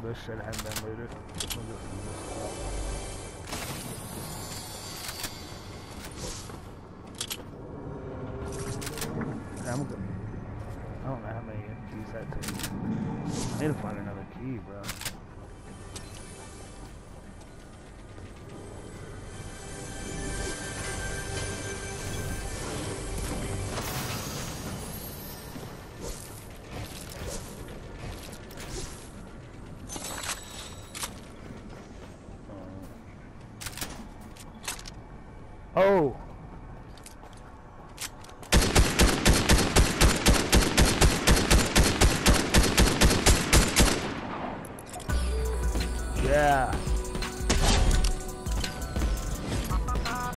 This shit hadn't been looted. I'm good. I don't know how many keys that takes. I need to find another key, bro. Oh!